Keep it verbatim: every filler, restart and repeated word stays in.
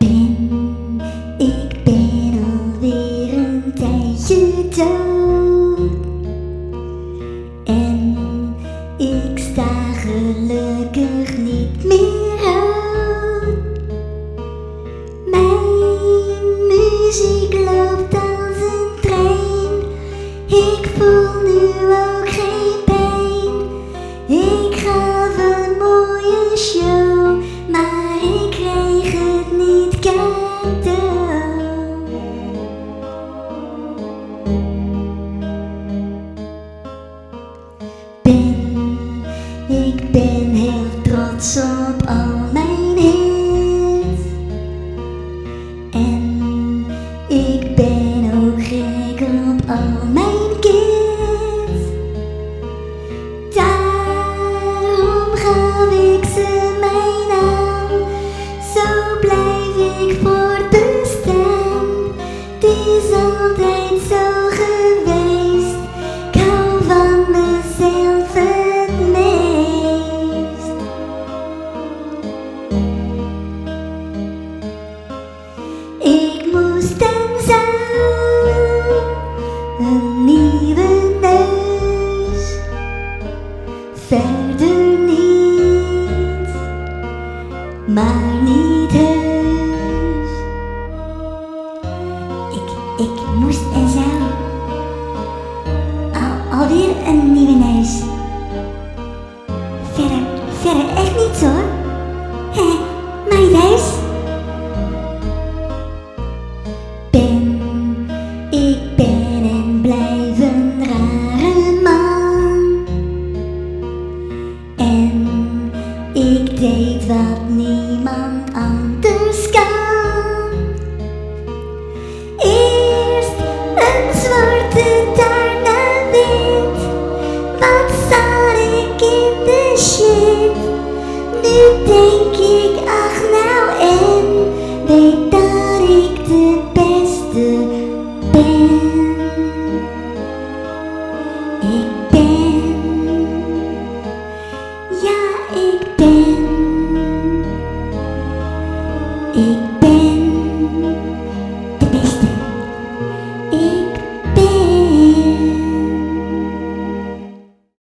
Ben, ik ben alweer een tijdje dood. En ik sta gelukkig niet meer uit. Mijn muziek loopt als een trein. Ik voel nu ook geen pijn. Ik gaf een mooie show, maar ik kreeg het niet cadeau. Ben, ik ben heel trots op al mijn hits. En ik ben ook gek op al mijn kids. Daarom gaf ik ze mijn naam. Zo blijf ik voortbestaan. Het is altijd zo geweest. Ik hou van mezelf het meest. Ik moest en zou een nieuwe neus. Verder niet, maar niet heus. Ik, ik moest en zou Al, alweer een nieuwe neus. Verder, verder echt niets hoor. Hé, mijn neus. Ben, ik ben en blijf een rare man. En ik deed wat niemand anders kan. Eerst een zwarte, daarna wit. Wat zat ik in de shit? Nu denk